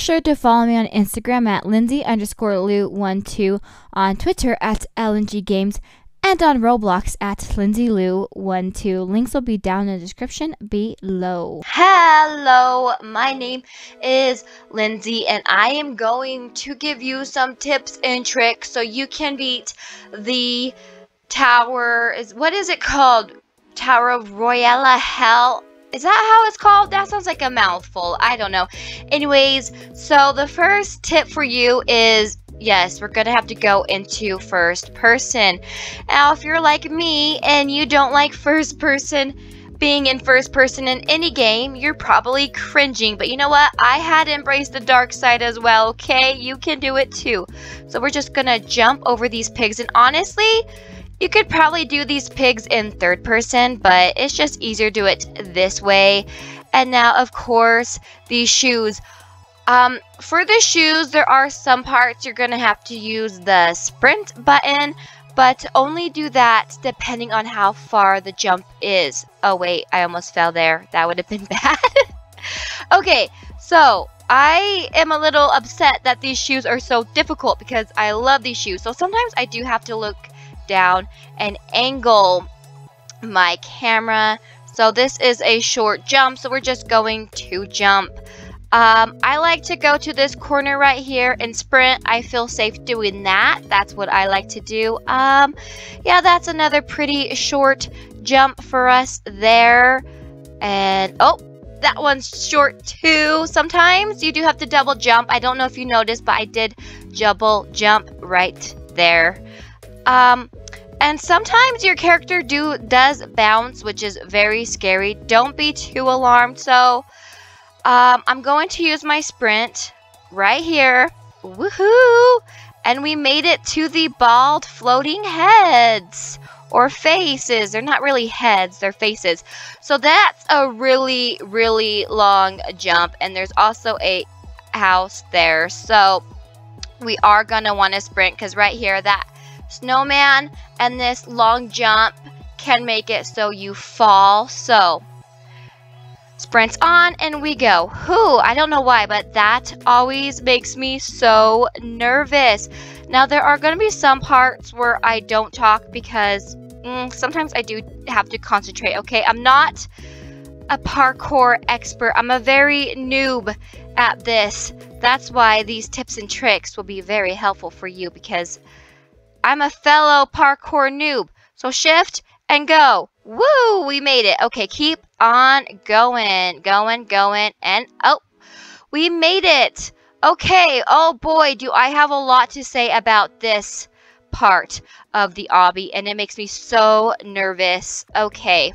sure to follow me on Instagram at Lindsay_Lou12, on Twitter at LNGGames, and on Roblox at LindsayLou12. Links will be down in the description below. Hello, my name is Lindsay, and I am going to give you some tips and tricks so you can beat the tower. What is it called? Tower of Royale Hell. Is that how it's called? That sounds like a mouthful. I don't know. Anyways, so the first tip for you is, yes, we're going to have to go into first person. Now, if you're like me and you don't like being in first person in any game, you're probably cringing. But you know what? I had to embrace the dark side as well, okay? You can do it too. So we're just going to jump over these pigs. And honestly, you could probably do these pigs in third person, but it's just easier to do it this way. And now, of course, these shoes. For the shoes, there are some parts you're going to have to use the sprint button, but only do that depending on how far the jump is. Oh, wait, I almost fell there. That would have been bad. Okay, so I am a little upset that these shoes are so difficult because I love these shoes. So sometimes I do have to look down and angle my camera. So this is a short jump, so we're just going to jump. I like to go to this corner right here and sprint. I feel safe doing that. That's what I like to do. Yeah, that's another pretty short jump for us there. And oh, that one's short too. Sometimes you do have to double jump. I don't know if you noticed, but I did double jump right there. And sometimes your character does bounce, which is very scary. Don't be too alarmed. So I'm going to use my sprint right here. Woohoo! And we made it to the bald floating heads or faces. They're not really heads, they're faces. So that's a really, really long jump. And there's also a house there. So we are going to want to sprint because right here, that snowman and this long jump can make it so you fall. So sprints on and we go. Whew, I don't know why, but that always makes me so nervous. Now there are going to be some parts where I don't talk because sometimes I do have to concentrate. Okay, I'm not a parkour expert. I'm a very noob at this. That's why these tips and tricks will be very helpful for you because I'm a fellow parkour noob. So shift and go. Woo, we made it. Okay, keep on going, and oh, we made it. Okay, oh boy, do I have a lot to say about this part of the obby, and it makes me so nervous. Okay.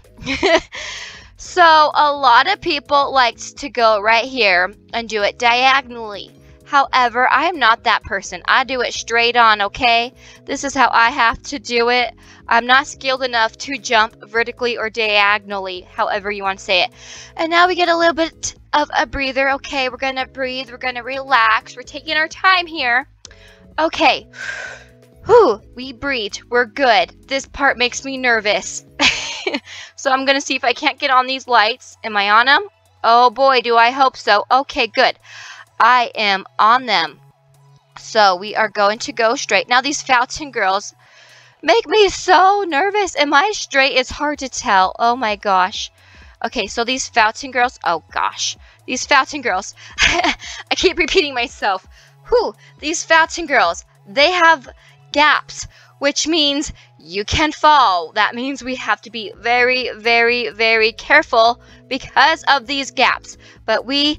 So a lot of people like to go right here and do it diagonally. However, I am not that person. I do it straight on, okay? This is how I have to do it. I'm not skilled enough to jump vertically or diagonally, however you want to say it. And now we get a little bit of a breather. Okay, we're going to breathe. We're going to relax. We're taking our time here. Okay. Whew, we breathe. We're good. This part makes me nervous. So I'm going to see if I can't get on these lights. Am I on them? Oh boy, do I hope so. Okay, good. I am on them. So we are going to go straight. Now these fountain girls make me so nervous. Am I straight? It's hard to tell. Oh my gosh. Okay, so these fountain girls. Oh gosh. These fountain girls. I keep repeating myself. Whew. These fountain girls. They have gaps, which means you can fall. That means we have to be very, very, very careful because of these gaps. But we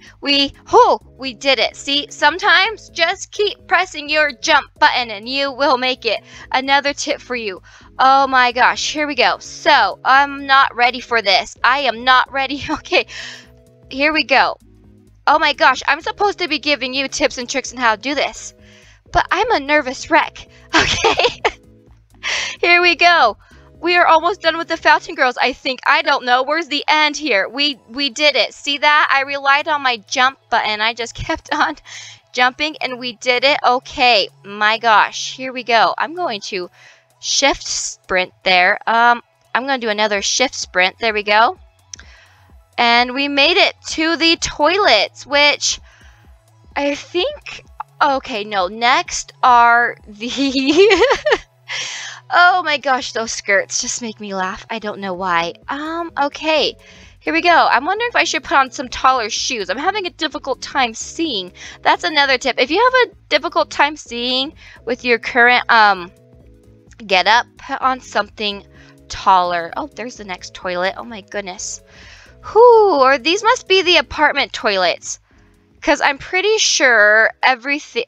did it. See, sometimes just keep pressing your jump button and you will make it. Another tip for you. Oh my gosh, here we go. So, I'm not ready for this. I am not ready. Okay, here we go. Oh my gosh, I'm supposed to be giving you tips and tricks on how to do this. But I'm a nervous wreck. Okay. Here we go. We are almost done with the fountain girls, I think. I don't know. Where's the end here? We did it. See that? I relied on my jump button. I just kept on jumping and we did it. Okay. My gosh. Here we go. I'm going to shift sprint there. I'm going to do another shift sprint. There we go. And we made it to the toilets, which I think, okay, no, next are the, oh my gosh, those skirts just make me laugh. I don't know why. Okay. Here we go. I'm wondering if I should put on some taller shoes. I'm having a difficult time seeing. That's another tip. If you have a difficult time seeing with your current get up, put on something taller. Oh, there's the next toilet. Oh my goodness. Whew, or these must be the apartment toilets. Because I'm pretty sure everything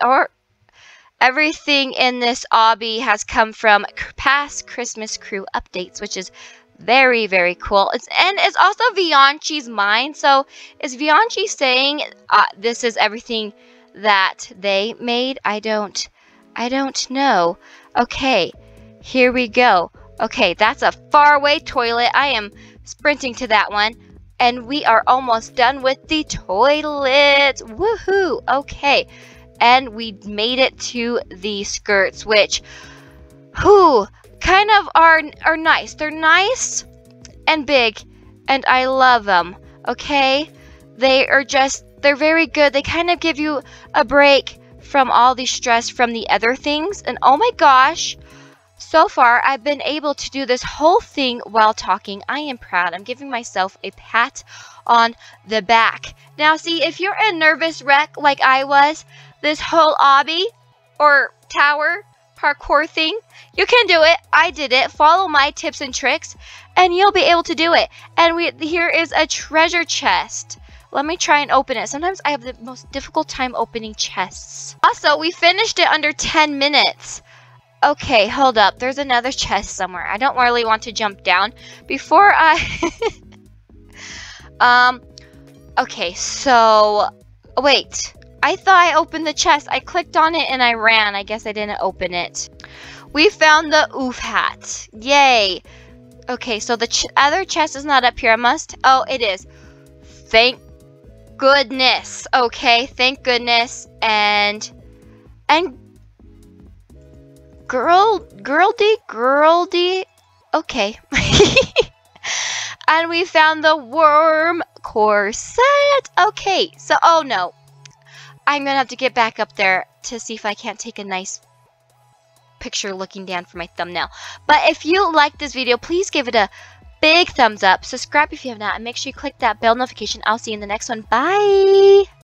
in this obby has come from past Christmas crew updates, which is very, very cool. It's also Vianchi's mind. So is Vianchi saying this is everything that they made? I don't know. Okay, here we go. Okay, that's a faraway toilet. I am sprinting to that one. And we are almost done with the toilet. Woohoo! Okay, and we made it to the skirts, which, whew, kind of are nice. They're nice and big, and I love them. Okay, they're very good. They kind of give you a break from all the stress from the other things. And oh my gosh, so far I've been able to do this whole thing while talking. I am proud. I'm giving myself a pat on the back. Now see, if you're a nervous wreck like I was, this whole obby or tower parkour thing, you can do it. I did it. Follow my tips and tricks and you'll be able to do it. And here is a treasure chest. Let me try and open it. Sometimes I have the most difficult time opening chests. Also, we finished it under 10 minutes. Okay, hold up. There's another chest somewhere. I don't really want to jump down before I... Okay, so... Wait. I thought I opened the chest. I clicked on it and I ran. I guess I didn't open it. We found the oof hat. Yay. Okay, so the other chest is not up here. Oh, it is. Thank goodness. Okay, thank goodness. And girldy. Okay. And we found the worm corset. Okay, so, oh no. I'm gonna have to get back up there to see if I can't take a nice picture looking down for my thumbnail. But if you like this video, please give it a big thumbs up. Subscribe if you have not, and make sure you click that bell notification. I'll see you in the next one. Bye!